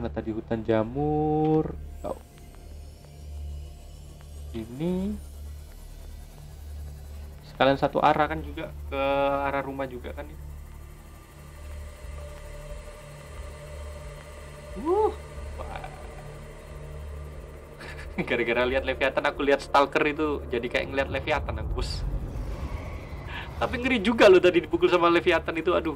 Mana tadi hutan jamur? Oh. Ini sekalian satu arah kan juga ke arah rumah juga kan ini. Gara-gara lihat Leviathan aku lihat Stalker itu jadi kayak ngeliat Leviathan aku, bos. Tapi ngeri juga loh tadi dipukul sama Leviathan itu, aduh.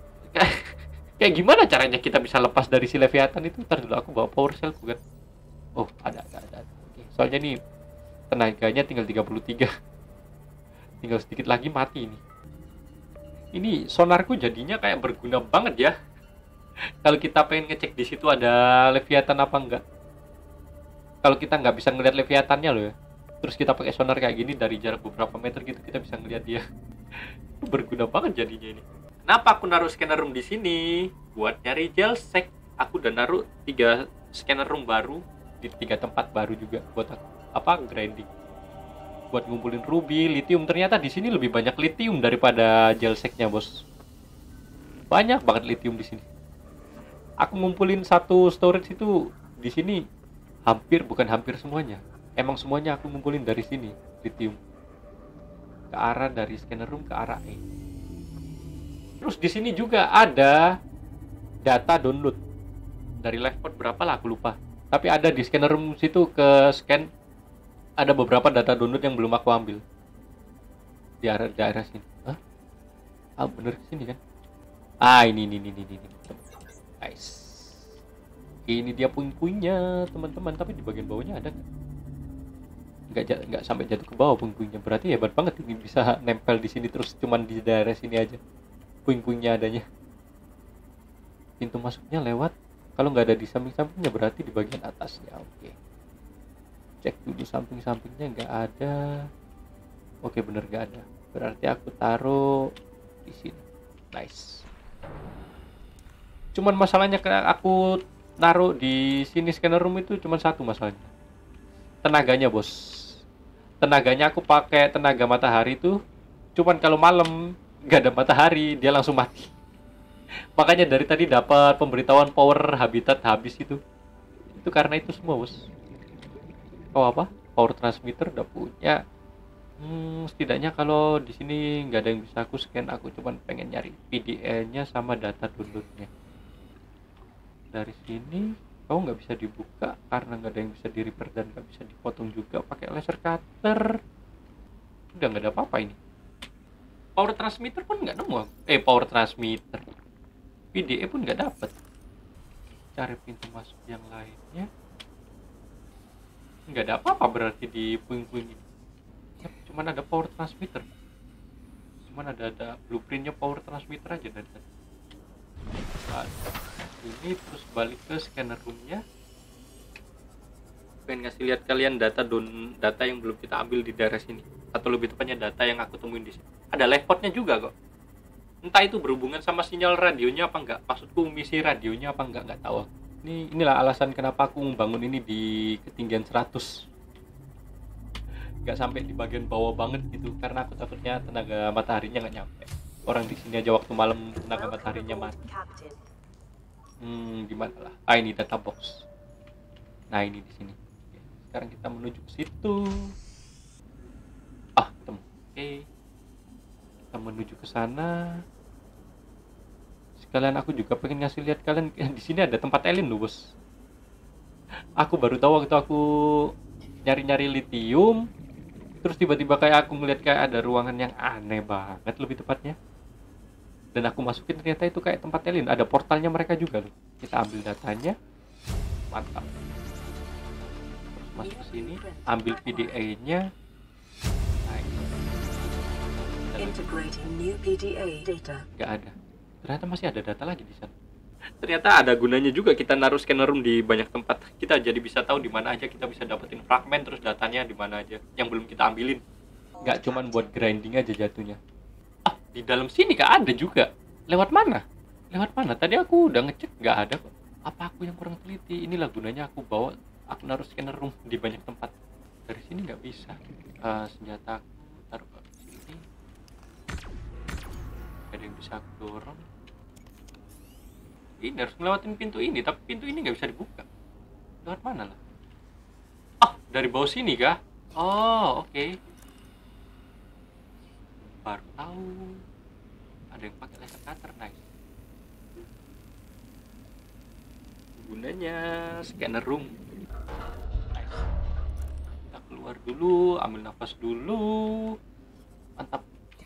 Kayak gimana caranya kita bisa lepas dari si Leviathan itu? Ntar dulu aku bawa power cell kan. Oh, ada. Oke, soalnya nih tenaganya tinggal 33. Tinggal sedikit lagi mati ini. Ini sonarku jadinya kayak berguna banget ya. Kalau kita pengen ngecek di situ ada Leviathan apa enggak. Kalau kita nggak bisa ngeliat Leviathannya loh ya. Terus kita pakai sonar kayak gini dari jarak beberapa meter gitu kita bisa ngeliat dia. Berguna banget jadinya ini. Kenapa aku naruh scanner room di sini? Buat nyari gelsek. Aku udah naruh 3 scanner room baru di 3 tempat baru juga buat grinding. Buat ngumpulin ruby, lithium. Ternyata di sini lebih banyak lithium daripada gelseknya, bos. Banyak banget lithium di sini. Aku ngumpulin satu storage itu di sini bukan hampir semuanya. Emang semuanya aku ngumpulin dari sini, lithium. Ke arah dari scanner room ke arah E. Terus di sini juga ada data download dari liveport berapa lah aku lupa. Tapi ada di scanner room situ ke scan ada beberapa data download yang belum aku ambil di daerah sini. Hah? Ah bener sini kan? Ah ini. Nice. Ini dia puing-puingnya teman-teman. Tapi di bagian bawahnya ada nggak sampai jatuh ke bawah puing-puingnya. Berarti hebat banget ini bisa nempel di sini terus cuman di daerah sini aja. Puing-puingnya adanya. Pintu masuknya lewat. Kalau nggak ada di samping-sampingnya berarti di bagian atasnya. Oke. Cek dulu samping-sampingnya nggak ada. Oke bener nggak ada. Berarti aku taruh di sini. Nice. Cuman masalahnya aku naruh di sini scanner room itu cuman satu masalahnya. Tenaganya, bos. Tenaganya aku pakai tenaga matahari tuh. Cuman kalau malam nggak ada matahari dia langsung mati. Makanya dari tadi dapat pemberitahuan power habitat habis itu karena itu semua, bos. Oh apa? Power transmitter udah punya. Setidaknya kalau di sini nggak ada yang bisa aku scan, aku cuman pengen nyari PDA-nya sama data download-nya. Dari sini kau nggak bisa dibuka karena nggak ada yang bisa di repair dan nggak bisa dipotong juga pakai laser cutter. Udah nggak ada apa-apa ini. Power transmitter pun nggak nemu. Power transmitter. PDA pun nggak dapet. Cari pintu masuk yang lainnya. Nggak ada apa-apa berarti di puing-puing ini. Cuman ada power transmitter. Cuman ada blueprintnya power transmitter aja dari tadi. Ini terus balik ke scanner roomnya. Pengen ngasih lihat kalian data yang belum kita ambil di daerah sini, atau lebih tepatnya data yang aku temuin di sini. Ada live portnya juga kok. Entah itu berhubungan sama sinyal radionya apa enggak. Maksudku misi radionya apa enggak tahu. Inilah alasan kenapa aku membangun ini di ketinggian 100. Nggak sampai di bagian bawah banget gitu, karena aku takutnya tenaga mataharinya nggak nyampe. Orang di sini aja waktu malam tenaga mataharinya mati. Gimana lah? Ini data box. Nah ini di sini. Oke, sekarang kita menuju ke situ. Ketemu. Oke. Kita menuju ke sana. Sekalian aku juga pengen ngasih lihat kalian di sini ada tempat alien loh, bos. Aku baru tahu waktu aku nyari-nyari lithium, terus tiba-tiba kayak aku ngeliat kayak ada ruangan yang aneh banget lebih tepatnya. Dan aku masukin ternyata itu kayak tempat alien, ada portalnya mereka juga loh. Kita ambil datanya. Mantap. Terus masuk ke sini, ambil PDA-nya. Integrating new PDA data. Nggak ada. Ternyata masih ada data lagi di sana. Ternyata ada gunanya juga kita naruh scanner room di banyak tempat. Kita jadi bisa tahu di mana aja kita bisa dapetin fragmen, terus datanya di mana aja yang belum kita ambilin. Nggak cuman buat grinding aja jatuhnya. Di dalam sini nggak ada juga. Lewat mana? Tadi aku udah ngecek nggak ada kok. Apa aku yang kurang teliti? Inilah gunanya aku aku naruh scanner room di banyak tempat. Dari sini nggak bisa. Senjata aku taruh ke sini. Gak ada yang bisa aku dorong. Ini harus ngelewatin pintu ini, tapi pintu ini nggak bisa dibuka. Lewat mana lah? Oh, dari bawah sini kah? Oh, oke. Baru tahu. Ada yang pakai laser cutter, nice. Gunanya scanner room. Nice. Kita keluar dulu, ambil nafas dulu. Mantap.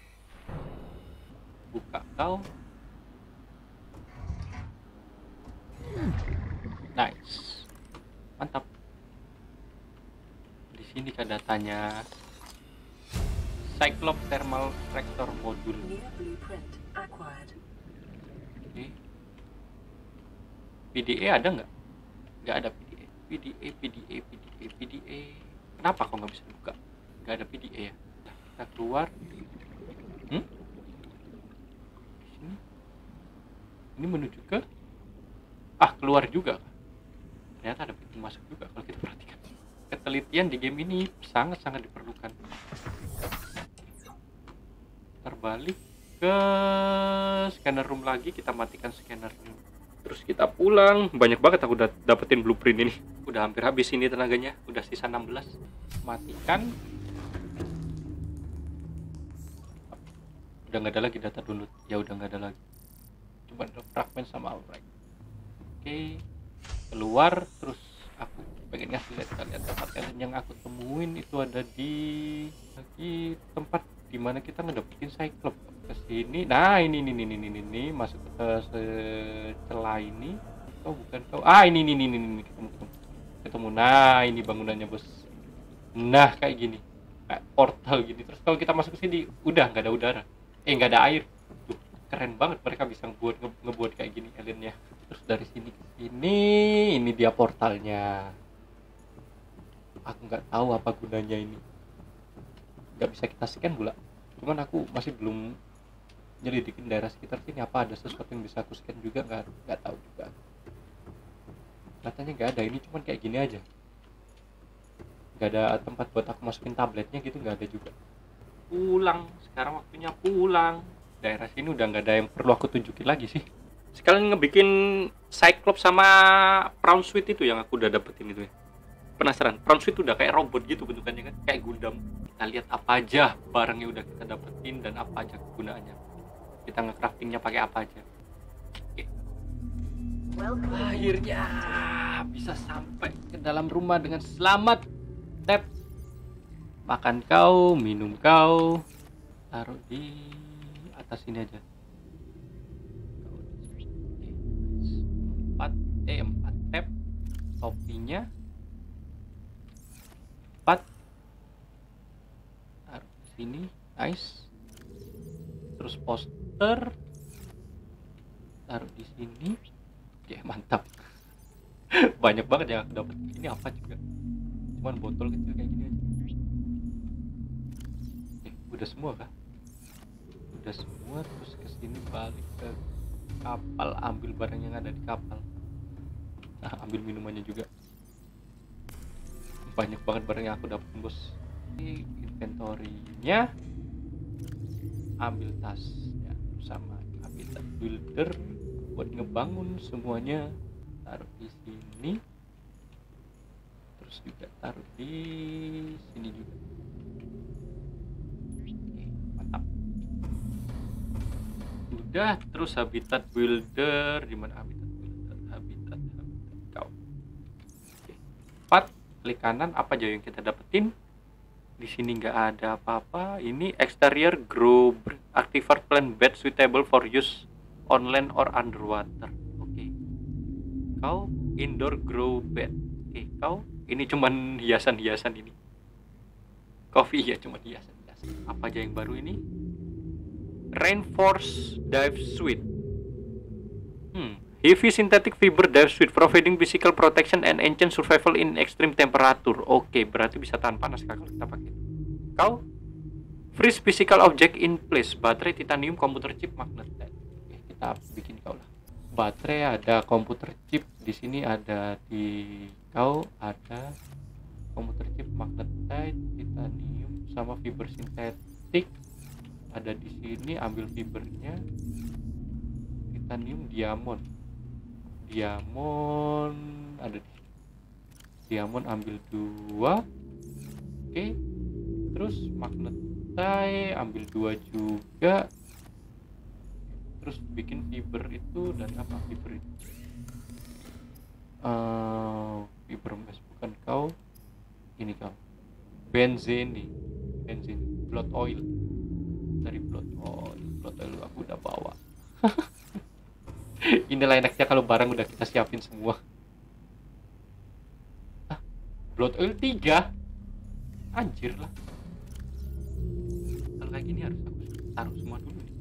Buka kau. Nice. Mantap. Di sini kan datanya. Cyclops Thermal Reactor Module. New blueprint acquired. Oke. PDA ada nggak? Nggak ada PDA. PDA. Kenapa kok nggak bisa buka? Nggak ada PDA ya? Nah, kita keluar. Di sini. Ini menuju ke? Keluar juga. Ternyata ada pintu masuk juga kalau kita perhatikan. Ketelitian di game ini sangat-sangat diperlukan. Terbalik ke scanner room lagi, kita matikan scanner room. Terus kita pulang. Banyak banget aku udah dapetin blueprint ini. Udah hampir habis ini tenaganya, udah sisa 16. Matikan. Udah nggak ada lagi data download. Ya udah nggak ada lagi. Cuma ada fragment sama outright. Oke. Keluar, terus aku pengen ngasih lihat kalian tempat talent yang aku temuin itu ada di lagi tempat dimana kita ngedapetin Cyclops. Kesini, nah ini masuk ke celah ini. Oh bukan kau, ini ketemu. Nah ini bangunannya bos. Nah kayak gini, kayak portal gini. Terus kalau kita masuk ke sini, udah nggak ada udara, nggak ada air. Tuh, keren banget mereka bisa ngebuat kayak gini aliennya. Terus dari sini ke sini, ini dia portalnya. Aku nggak tahu apa gunanya ini. Nggak bisa kita scan pula. Cuman aku masih belum nyelidikin daerah sekitar sini apa ada sesuatu yang bisa aku scan juga, nggak tahu juga. Katanya nggak ada, ini cuman kayak gini aja. Nggak ada tempat buat aku masukin tabletnya gitu, nggak ada juga. Pulang, sekarang waktunya pulang. Daerah sini udah nggak ada yang perlu aku tunjukin lagi sih. Sekalian ngebikin Cyclops sama Prawn Suit itu yang aku udah dapetin itu ya. Penasaran, Prawn Suit udah kayak robot gitu bentukannya kan, kayak Gundam. Kita lihat apa aja barang yang udah kita dapetin dan apa aja kegunaannya. Kita nge-craftingnya pakai apa aja. Oke. Akhirnya bisa sampai ke dalam rumah dengan selamat. Tap. Makan kau, minum kau. Taruh di atas sini aja. 4 tap. Topinya 4. Taruh di sini, nice. Terus poster taruh di sini. Oke, mantap. Banyak banget yang aku dapat. Ini apa juga? Cuman botol kecil kayak gini aja. Udah semua kah? Udah semua. Terus ke sini balik ke kapal, ambil barang yang ada di kapal. Nah, ambil minumannya juga. Banyak banget barang yang aku dapetin bos. Ini inventory-nya, ambil tas ya, sama habitat builder buat ngebangun semuanya, taruh di sini. Terus juga taruh di sini juga. Oke, mantap. Udah, terus habitat builder, dimana habitat kau. Oke. 4, klik kanan, apa aja yang kita dapetin. Di sini nggak ada apa-apa. Ini exterior grow activar plant bed suitable for use on land or underwater. Oke. Kau indoor grow bed. Oke, kau ini cuman hiasan-hiasan ini. Coffee ya, cuma hiasan-hiasan. Apa aja yang baru ini? Rainforest dive suite. Heavy synthetic fiber dive suite providing physical protection and enhance survival in extreme temperature. Oke, berarti bisa tahan panas kalau kita pakai. Kau freeze physical object in place. Baterai titanium, computer chip, magnet. Oke, kita bikin kau lah. Baterai ada, komputer chip di sini ada, di kau ada komputer chip, magnetite, titanium sama fiber sintetik. Ada di sini, ambil fibernya. Titanium, diamond. diamond ada di diamond, ambil 2. Oke, terus magnetite ambil 2 juga. Terus bikin fiber itu dari apa fiber itu? Fiber mesh bukan kau. Ini kau. Benzin nih. Benzin, blood oil. Dari blood oil aku udah bawa. Inilah enaknya kalau barang udah kita siapin semua. Blood oil 3. Anjir lah. Kalau kayak gini harus aku taruh semua dulu nih.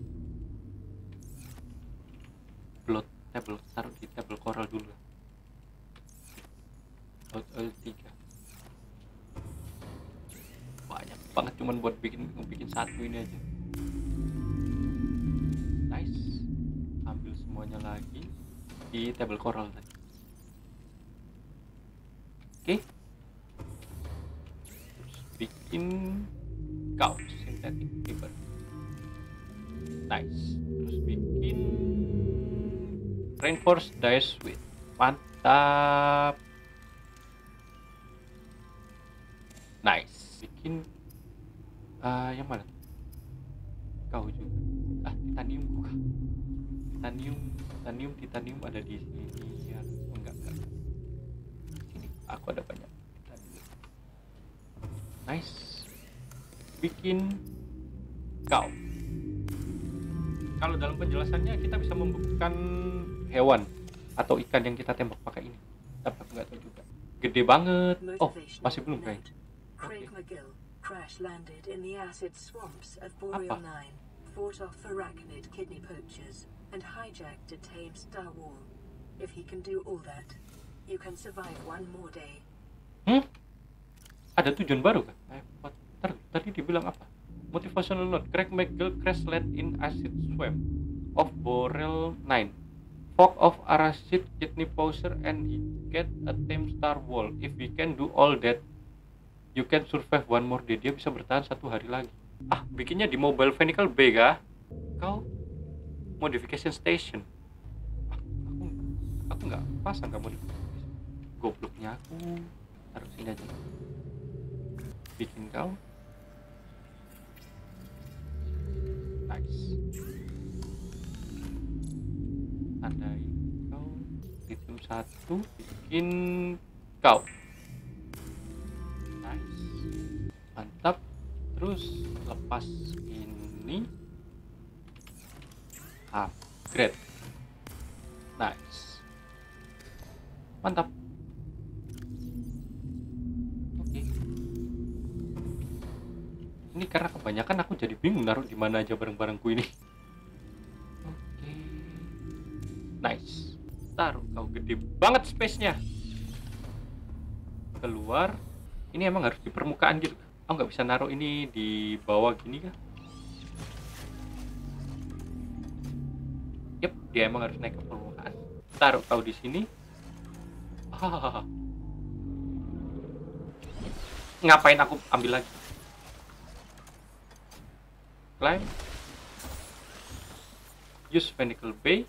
Blood table, taruh di table coral dulu. Blood oil 3. Banyak banget cuman buat bikin satu ini aja. Nice. Ambil semuanya lagi di table coral tadi. Oke. Terus bikin kau synthetic fiber. Nice. Terus bikin reinforced dye suite. Mantap. Nice. Bikin yang mana? Kau juga. Titanium buka. Titanium ada di sini ya. Enggak. Sini aku ada banyak titanium. Nice. Bikin kau. Kalau dalam penjelasannya kita bisa membekukan hewan atau ikan yang kita tembak pakai ini. Tapi aku nggak tahu juga. Gede banget. Oh, masih belum kayak. Craig McGill crash landed in the acid swamps of Boreal 9, fought off arachnid kidney poachers, and hijacked a tame Star Wall. If he can do all that, you can survive one more day. Ada tujuan baru kan? Tadi dibilang apa? Motivational note. Craig McGill crash land in acid swamp of Boreal 9. Fog of arachnid kidney poacher and he get a tame Star Wall. If we can do all that, you can survive one more day. Dia bisa bertahan 1 hari lagi. Bikinnya di Mobile Vehicle Bay kah? Kau modification station. Aku nggak pasang nggak modification. Gobloknya aku. Taruh sini aja. Bikin kau. Nice. Tandai kau. Lithium 1. Bikin kau. Mantap. Terus lepas ini upgrade. Nice. Mantap. Oke. Ini karena kebanyakan aku jadi bingung naruh di mana aja barang-barangku ini. Oke. Nice. Taruh kau, gede banget space-nya. Keluar. Ini emang harus di permukaan gitu. Aku nggak bisa naruh ini di bawah gini kah? Yep, dia emang harus naik ke permukaan. Taruh kau di sini. Ngapain aku ambil lagi? Climb. Use Vehicle Bay.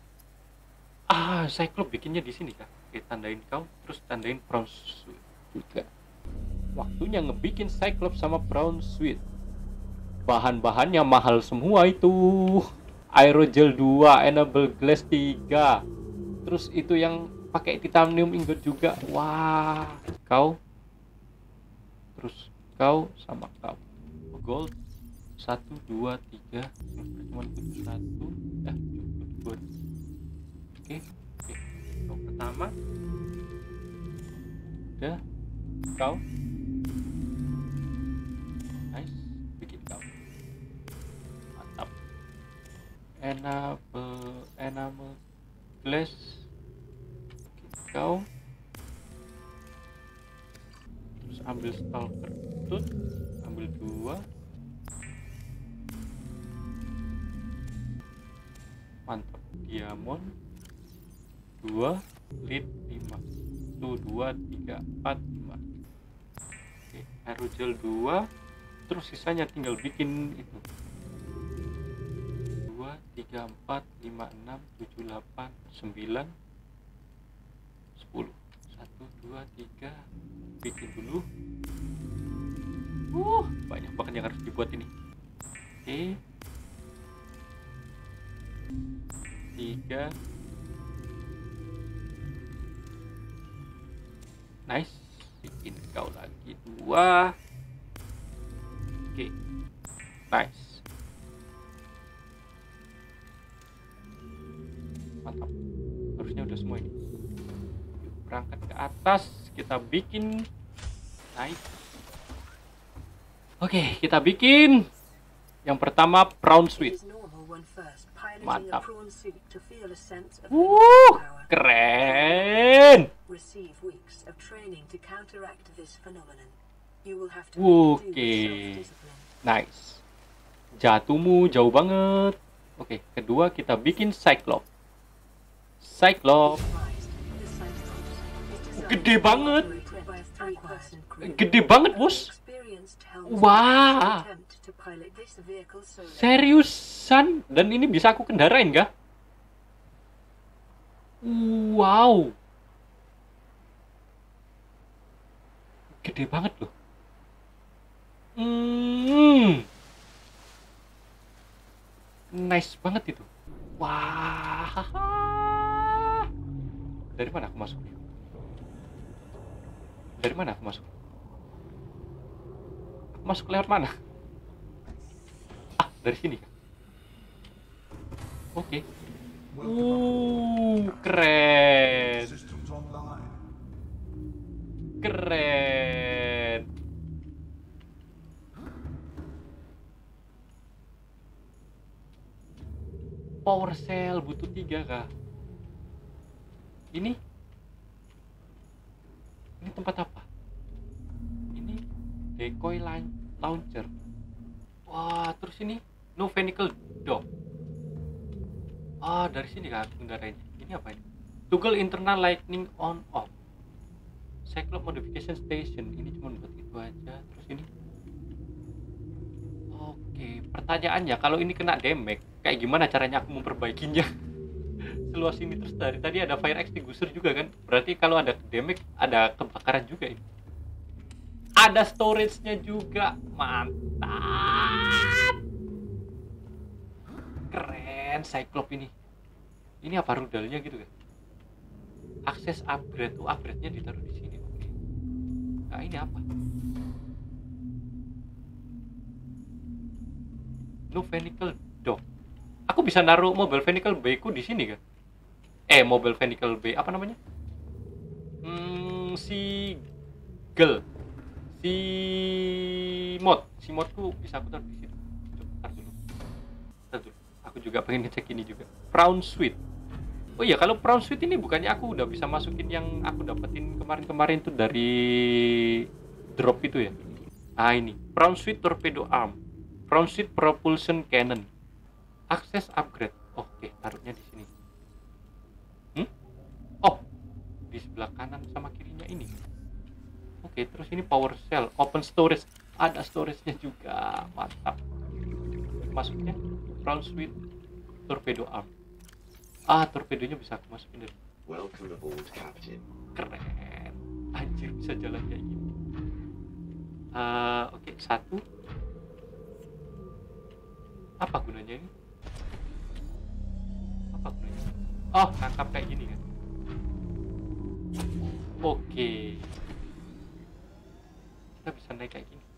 Cyclops bikinnya di sini kah? Oke, tandain kau, terus tandain Brown Suit juga. Waktunya ngebikin Cyclops sama Brown Suit. Bahan-bahannya mahal semua itu. Aerogel 2, Enable Glass 3. Terus itu yang pakai titanium ingot juga. Wah, kau. Terus kau sama kau. Gold 1, 2, 3. Cuma butuh 1. Cukup 2. Oke. Kau pertama. Udah. Kau. Nice. Bikin kau. Mantap. Enable glass. Bikin kau. Terus ambil stalker tooth. Ambil 2. Mantap. Diamond 2. Lead 5. 1, 2, 3, 4, 5. Oke, aerogel 2. Terus sisanya tinggal bikin itu. 2, 3, 4, 5, 6, 7, 8, 9. 10. 1, 2, 3. Bikin dulu. Banyak banget yang harus dibuat ini. Oke. 3. Nice. Bikin kau lagi 2. Oke. Nice. Mantap. Harusnya udah semua ini. Yuk, berangkat ke atas. Kita bikin. Nice. Oke, kita bikin. Yang pertama, prawn suite. Mantap. Keren. Oke. Nice. Jatuhmu jauh banget. Oke, kedua kita bikin Cyclops. Cyclops. Gede banget. Gede banget, bos. Wah. Seriusan? Dan ini bisa aku kendarain, gak? Wow. Gede banget loh. Nice banget itu. Wah. Dari mana aku masuk? Dari mana aku masuk? Aku masuk lewat mana? Dari sini. Oke. Keren. Keren. Power cell butuh 3 kah? Ini tempat apa? Ini decoy launcher. Wah, terus ini no vehicle dock. Dari sini kan kendaraannya. Ini apa ini? Toggle internal lightning on off. Cyclops modification station. Ini cuma buat itu aja. Terus ini. Oke, pertanyaannya kalau ini kena damage, kayak gimana caranya aku memperbaikinya? Seluas ini terus dari tadi ada fire extinguisher juga kan? Berarti kalau ada damage, ada kebakaran juga ini. Ada storage-nya juga. Mantap. Keren Cyclops ini. Ini apa rudalnya gitu kan? Akses upgrade. Upgrade-nya ditaruh di sini. Oke. Nah, ini apa? No vehicle dock. Aku bisa naruh mobile vehicle bay ku di sini kan? Mobile vehicle bay apa namanya? Seagull. Si modku bisa aku taruh di situ. Bentar dulu. Aku juga pengen ngecek ini juga. Prawn suite. Oh iya, kalau prawn suite ini bukannya aku udah bisa masukin yang aku dapetin kemarin-kemarin tuh dari drop itu ya. Ini prawn suite torpedo arm, prawn suite propulsion cannon, access upgrade. Oke, taruhnya di sini. Di sebelah kanan sama kirinya ini. Oke, terus ini power cell, open storage, ada storage-nya juga. Mantap. Masuknya prawn suite torpedo arm. Torpedonya bisa aku masukin dulu. Welcome aboard, Captain. Keren. Anjir, bisa jalan kayak gini. Oke, 1. Apa gunanya ini? Apa gunanya? Nangkap kayak gini kan. Oke. Kita bisa naik kayak gini.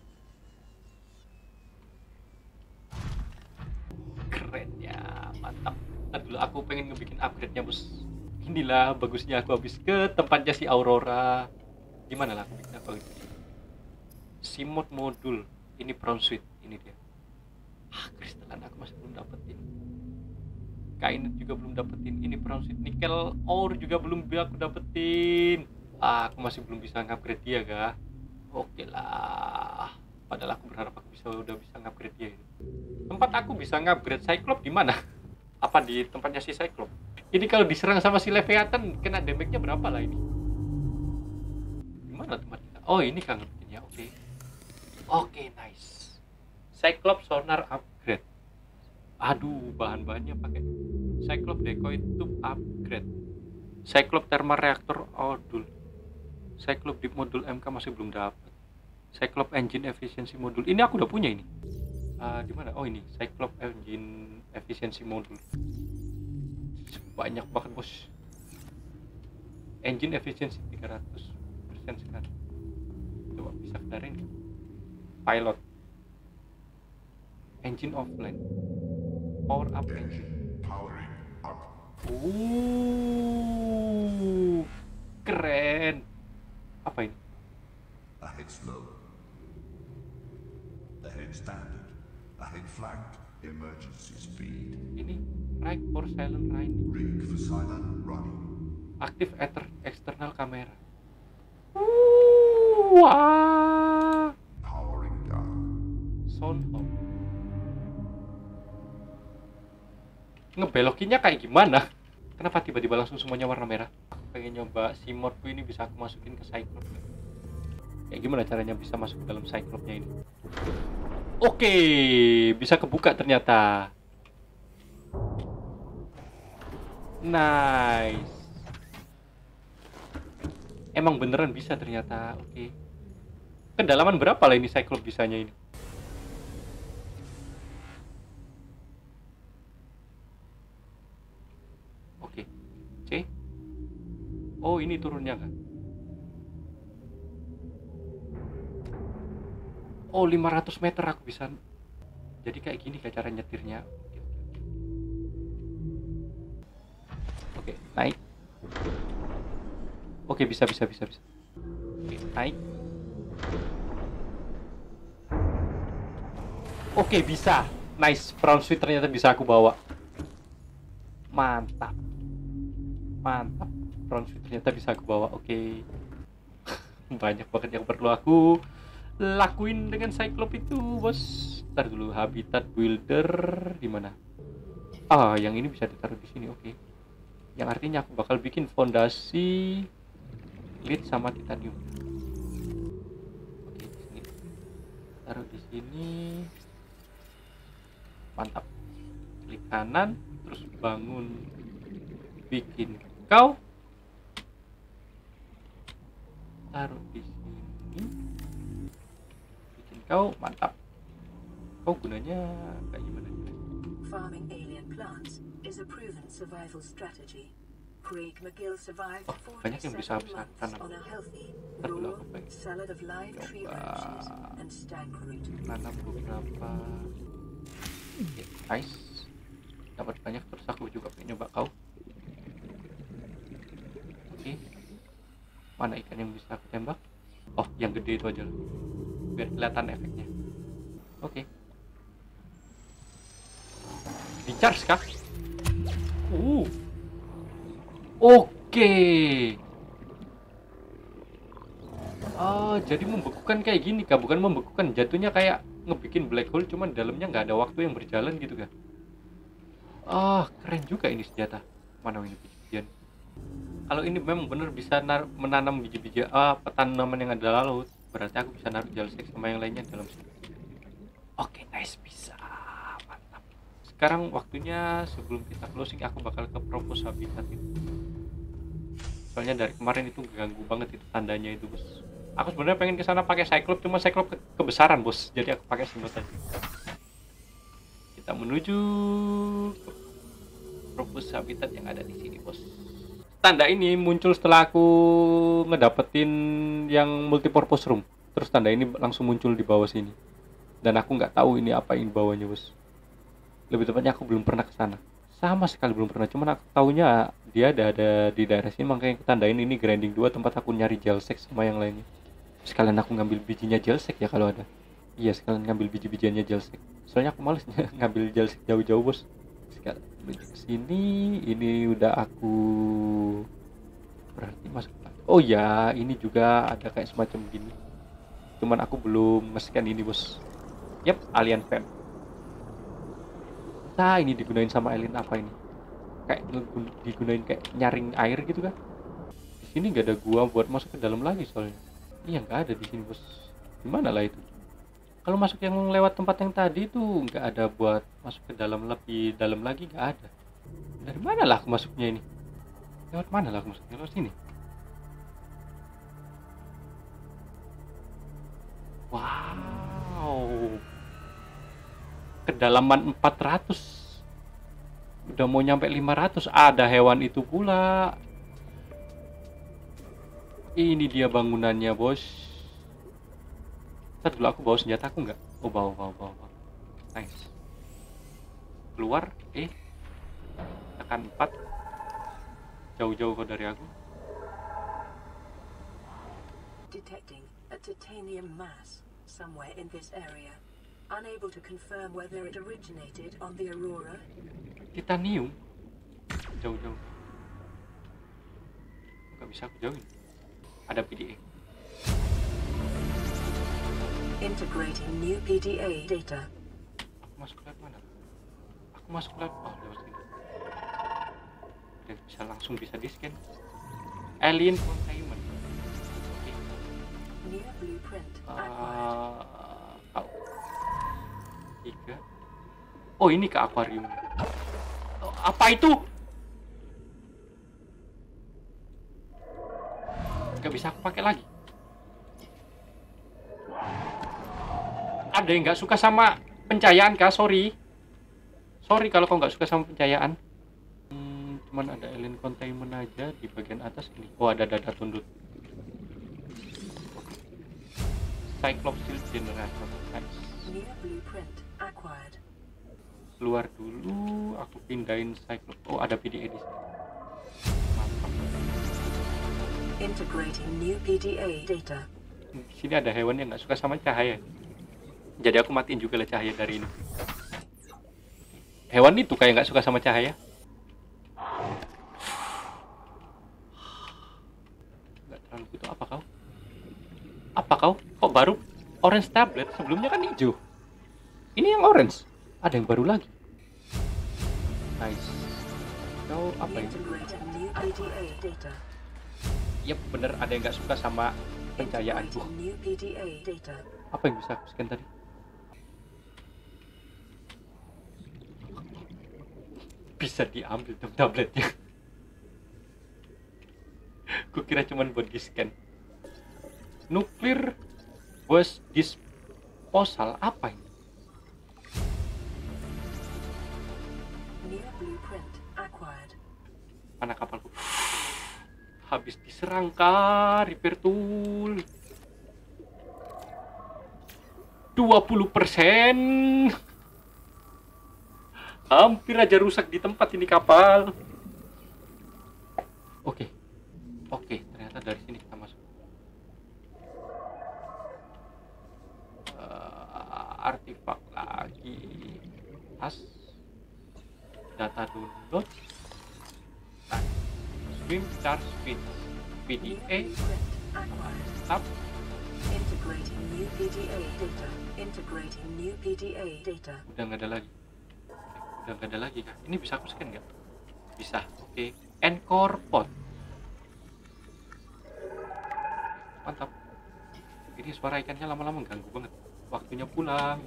Keren ya, mantap. Dulu aku pengen ngebikin upgrade-nya, bos. Inilah bagusnya aku habis ke tempatnya si Aurora. Gimana lah aku bikin apa gitu. Simod modul. Ini prawn suite, ini dia. Kristalan aku masih belum dapetin. Kainit juga belum dapetin. Ini prawn suite nikel ore juga belum aku dapetin. Aku masih belum bisa ngupgrade dia, kah? Oke lah. Padahal aku berharap aku udah bisa ngupgrade dia. Tempat aku bisa ngupgrade Cyclops di mana? Apa di tempatnya si Cyclops? Ini kalau diserang sama si Leviathan kena damage-nya berapa lah ini? Gimana tempatnya? Ini kan bikinnya. Oke, nice. Cyclops sonar upgrade. Aduh, bahan-bahannya pakai Cyclops decoy tube upgrade. Cyclops Thermal Reactor Module. Cyclops Deep Module MK masih belum dapat. Cyclops Engine Efficiency Module. Ini aku udah punya ini. Di mana? Oh ini, Cyclops Engine Efficiency Module. Banyak banget, bos. Engine Efficiency 300% sekarang. Coba bisa kedarin. Pilot. Engine offline. Power up engine. Powering up. Keren. Apa ini? Ahead slow. Ahead standard. Ahead flanked. Emergency speed. Ini right for silent running. Rig for silent running. Aktif external kamera. Wah. Powering down. Sound off. Ngebelokinnya kayak gimana? Kenapa tiba-tiba langsung semuanya warna merah? Aku pengen nyoba si modku ini bisa aku masukin ke Cyclops. Kayak gimana caranya bisa masuk ke dalam Cyclops-nya ini? Oke, bisa kebuka ternyata. Nice. Emang beneran bisa ternyata. Oke. Kedalaman berapa lah ini Cyclops bisanya ini? Oke. C. Oh, ini turunnya kan? Oh, 500 meter aku bisa. Jadi kayak gini kayak cara nyetirnya. Oke, naik. Oke, bisa. Oke, naik. Oke, bisa. Nice, front suite ternyata bisa aku bawa. Mantap. Front suite ternyata bisa aku bawa. Oke. Banyak banget yang perlu aku lakuin dengan Cyclops itu, bos. Ntar dulu, habitat builder di mana? Yang ini bisa ditaruh di sini. Oke. Yang artinya aku bakal bikin fondasi lead sama titanium. Oke, di sini. Taruh di sini. Mantap. Klik kanan, terus bangun, bikin kau. Taruh di sini. Bikin kau, mantap. Kau gunanya kayak gimana? Farming alien plants is a proven survival strategy. Craig McGill survived Banyak yang 47 bisa months tanam. on a healthy, Ntar dulu raw aku pengen salad of live tree coba branches and stag root. nanam beberapa. Oke, nice. Dapat banyak, terus aku juga pengen nyoba kau. Oke. Mana ikan yang bisa aku tembak? Oh, yang gede itu aja lah. Biar kelihatan efeknya. Oke. Di-charge kah? Oke. Jadi membekukan kayak gini kah? Bukan membekukan, jatuhnya kayak ngebikin black hole, cuman dalamnya nggak ada waktu yang berjalan gitu kan? Keren juga ini senjata. Mana ini biji-bijian? Kalau ini memang bener bisa menanam biji-biji tanaman yang ada laut, berarti aku bisa naruh Jalsek sama yang lainnya dalam sini. Oke, nice, bisa. Mantap. Sekarang waktunya sebelum kita closing aku bakal ke propose habitat itu. Soalnya dari kemarin itu ganggu banget itu tandanya itu, bos. Aku sebenarnya pengen ke sana pakai Cyclops, cuma Cyclops kebesaran, bos. Jadi aku pakai Simba tadi. Kita menuju ke propose habitat yang ada di sini, bos. Tanda ini muncul setelah aku ngedapetin yang multipurpose room. Terus tanda ini langsung muncul di bawah sini. Dan aku nggak tahu ini apa yang bawahnya, bos. Lebih tepatnya aku belum pernah ke sana. Sama sekali belum pernah. Cuman aku taunya dia ada di daerah sini, makanya aku tandain ini grinding 2 tempat aku nyari Jalsek sama yang lainnya. Sekalian aku ngambil bijinya Jalsek ya kalau ada. Iya, sekalian ngambil biji-bijiannya Jalsek. Soalnya aku males ngambil Jalsek jauh-jauh, bos. Sekarang menuju ke sini, ini udah aku berarti masuk. Oh ya, ini juga ada kayak semacam gini. Cuman aku belum nge-scan ini, bos. Yap, alien fan. Nah, ini digunain sama alien apa ini? Kayak digunain kayak nyaring air gitu kan? Di sini nggak ada gua buat masuk ke dalam lagi soalnya. Iya, nggak ada di sini, bos. Gimana lah itu? Kalau masuk yang lewat tempat yang tadi itu nggak ada buat masuk ke dalam lebih dalam lagi, nggak ada. Dari mana lah aku masuknya ini? Lewat mana lah aku masuk? Lewat sini. Wow. Kedalaman 400. Udah mau nyampe 500. Ada hewan itu pula. Ini dia bangunannya, bos. Ntar dulu aku bawa senjata aku nggak? Oh, bawa. Nice. Keluar, tekan 4. Jauh-jauh kok dari aku. Detecting a titanium mass somewhere in this area. Unable to confirm whether it originated on the Aurora. Titanium. Jauh-jauh. Nggak bisa aku jauhin. Ada PDA. Integrating new PDA data. Aku masuk lewat mana? Aku masuk lewat lewat sini. Dan bisa di-scan. Alien containment. Oke. New blueprint acquired. 3. Oh, ini ke akuarium. Oh, apa itu? Gak bisa aku pakai lagi. Ada yang nggak suka sama pencahayaan kah? Sorry kalau kau nggak suka sama pencahayaan. Cuman ada alien containment aja di bagian atas ini. Oh, ada data tunduk. Cyclops Shield Generator. Nice. New blueprint acquired. Keluar dulu, aku pindahin Cyclops. Oh, ada PDA di sini. Mantap. Integrating new PDA data. Di sini ada hewan yang nggak suka sama cahaya. Jadi aku matiin juga lah cahaya dari ini. Hewan itu kayak nggak suka sama cahaya. Nggak terlalu gitu. Apa kau? Kok baru orange tablet? Sebelumnya kan hijau. Ini yang orange. Ada yang baru lagi. Nice. Kau apa ini? Integrating new PDA data. Yep, bener, ada yang nggak suka sama pencahayaanku. Integrating new PDA data. Apa yang bisa aku scan tadi? Bisa diambil dong tabletnya. Gue kira cuman buat di scan. Nuclear waste disposal, apa ini? New blueprint acquired. Mana kapalku? Habis diserang kah, repair tool. 20%. Hampir aja rusak di tempat ini kapal. Oke, ternyata dari sini kita masuk. Artifak lagi. Tas. Data download. Nah, swim charge speed. New PDA. blueprint acquired. Tab. Integrating new PDA data. Integrating new PDA data. Udah nggak ada lagi kah? Ini bisa aku scan nggak? Bisa. Oke. Encore pod. Mantap. Ini suara ikannya lama-lama ganggu banget. Waktunya pulang.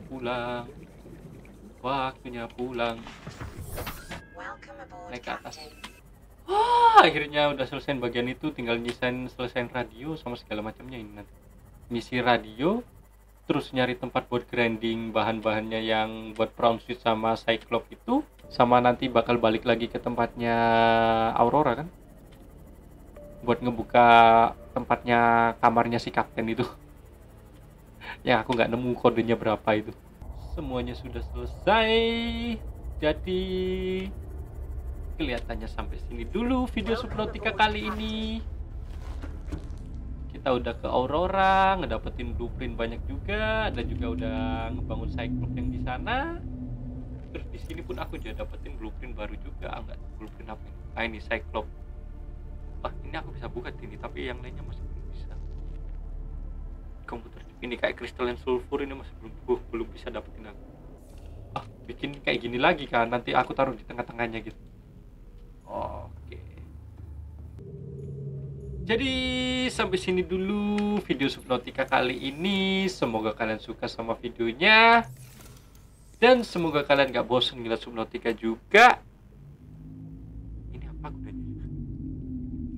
Naik ke atas. Akhirnya udah selesai bagian itu, tinggal selesaiin radio sama segala macamnya ini nanti. Misi radio, terus nyari tempat buat grinding bahan-bahannya yang buat Prawn Suit sama Cyclops itu, sama nanti bakal balik lagi ke tempatnya Aurora kan, buat ngebuka tempatnya kamarnya si kapten itu. Ya aku nggak nemu kodenya berapa itu. Semuanya sudah selesai, jadi kelihatannya sampai sini dulu video Subnautica kali ini. Kita udah ke Aurora, ngedapetin blueprint banyak juga, dan juga udah ngebangun Cyclops yang di sana. Terus di sini pun aku juga dapetin blueprint baru juga. Enggak, blueprint apa ini? Ah, ini Cyclops. Wah, ini aku bisa buka ini, tapi yang lainnya masih belum bisa. Komputer ini kayak crystalline sulfur ini masih belum bisa dapetin aku. Bikin kayak gini lagi kan, nanti aku taruh di tengah-tengahnya gitu. Oke. Jadi sampai sini dulu video Subnautica kali ini. Semoga kalian suka sama videonya, dan semoga kalian gak bosan ngeliat Subnautica juga. Ini apa kudanya?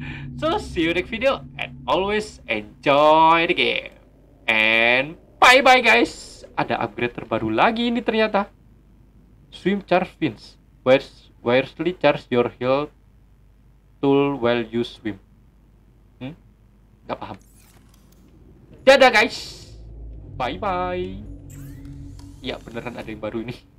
So see you next video and always enjoy the game. And bye bye guys. Ada upgrade terbaru lagi ini ternyata. Swim charge fins. Wirelessly charge your health tool while you swim. Gak paham. Dadah guys. Bye bye. Ya beneran ada yang baru ini.